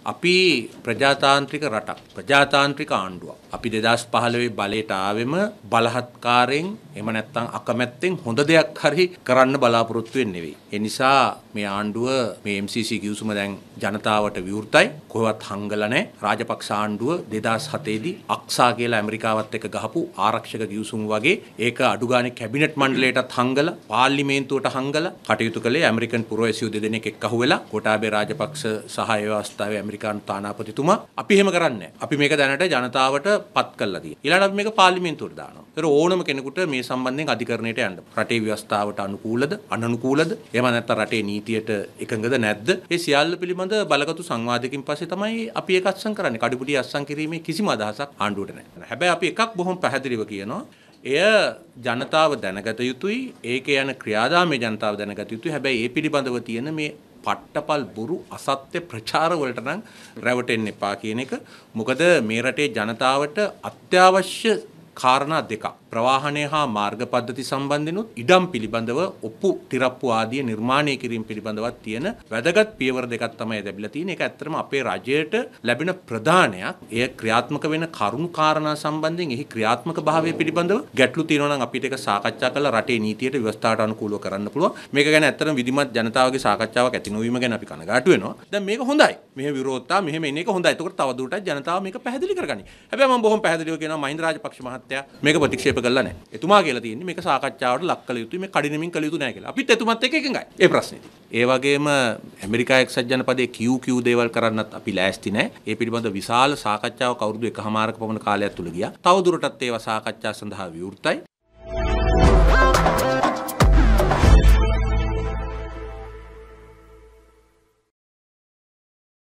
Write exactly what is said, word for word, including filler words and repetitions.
අපි ප්‍රජාතාන්ත්‍රික රටක් ප්‍රජාතාන්ත්‍රික ආණ්ඩුවක්. අපි දෙදාස් පහළොවේ බලයට ආවෙම බලහත්කාරයෙන් එහෙම නැත්නම් අකමැත්තෙන් හොඳ දෙයක් හරි කරන්න බලාපොරොත්තු වෙන්නේ නෙවෙයි. ඒ නිසා මේ ආණ්ඩුව මේ එම් සී සී කිව්සුම දැන් ජනතාවට විවෘතයි. කොහෙවත් හංගලා නැහැ. රාජපක්ෂ ආණ්ඩුව දෙදාස් හතේ දී අක්සා කියලා ඇමරිකාවත් එක්ක ගහපු ආරක්ෂක කිව්සුම වගේ ඒක අඩු ගානේ කැබිනට් මණ්ඩලයටත් හංගලා පාර්ලිමේන්තුවට හංගලා කටයුතු කළේ ඇමරිකන් පුරවැසියෝ දෙදෙනෙක් එක්කහුවෙලා කොටාබේ රාජපක්ෂ සහ ඒ අවස්ථාවේ ඇමරිකානු තානාපතිතුමා අපි එහෙම කරන්නේ නැහැ. අපි මේක දැනට ජනතාවට පත් කළා තියෙනවා. ඊළඟට අපි මේක පාර්ලිමේන්තුවට දානවා. ඒතර ඕනම කෙනෙකුට මේ සම්බන්ධයෙන් අධිකරණයට යන්න. රටේ ව්‍යවස්ථාවට අනුකූලද අනනුකූලද එහෙම නැත්නම් රටේ නීතියට එකඟද නැද්ද? ඒ සියල්ල පිළිබඳ බලගතු සංවාදයකින් පස්සේ තමයි අපි ඒක අත්සන් කරන්නේ. කඩිපුඩි අත්සන් කිරීමේ කිසිම අදහසක් ආණ්ඩුවට නැහැ. හැබැයි අපි එකක් බොහොම පැහැදිලිව කියනවා. එය ජනතාව දැනගත යුතුයි. ඒකේ යන ක්‍රියාදාමයේ ජනතාව දැනගත යුතුයි. හැබැයි ඒ පිළිබඳව තියෙන මේ පට්ටපල් බොරු අසත්‍ය ප්‍රචාර වලට නම් රැවටෙන්න එපා කියන එක. මොකද මේ රටේ ජනතාවට අත්‍යවශ්‍ය කාරණා දෙකක් ප්‍රවාහනය හා මාර්ග පද්ධති සම්බන්ධිනුත් ඉඩම් පිළිබඳව ඔප්පු තිරප්පු ආදී නිර්මාණය කිරීම පිළිබඳවත් තියෙන වැදගත් පියවර දෙකක් තමයි ලැබිලා තියෙන්නේ. ඒක ඇත්තටම අපේ රජයට ලැබෙන ප්‍රධානයක්. එය ක්‍රියාත්මක වෙන කරුණු කාරණා සම්බන්ධයෙන් එහි ක්‍රියාත්මක භාවය පිළිබඳව ගැටලු තියෙනවා නම් අපිට ඒක සාකච්ඡා කරලා රටේ නීතියට ව්‍යවස්ථාවට අනුකූලව කරන්න පුළුවන්. මේක ගැන ඇත්තටම විධිමත් ජනතාවගේ සාකච්ඡාවක් ඇති නොවීම ගැන අපි කනගාටු වෙනවා. දැන් මේක හොඳයි. මෙහෙ විරෝධතා මෙහෙම එන එක හොඳයි. ඒකට තවදුරටත් ජනතාව මේක පැහැදිලි කරගනි. හැබැයි මම බොහොම පැහැදිලිව කියනවා මහින්ද රාජපක්ෂ මහත්තයා මේක ප්‍රතික්ෂේප කළා නැහැ. එතුමා කියලා තියෙන්නේ මේක සාකච්ඡාවට ලක් කළ යුතුයි. මේ කඩිනමින් කළ යුතු නැහැ කියලා. අපිත් එතුමත් එක්ක එකඟයි. ඒ ප්‍රශ්නේදී. ඒ වගේම ඇමරිකා එක්සත් ජනපදයේ කියු කියු දේවල් කරන්නත් අපි ලෑස්ති නැහැ. ඒ පිළිබඳ විශාල සාකච්ඡාවක් අවුරුදු එකහමාරක පමණ කාලයක් තුල ගියා. තවදුරටත් ඒවා සාකච්ඡා සඳහා විවෘතයි.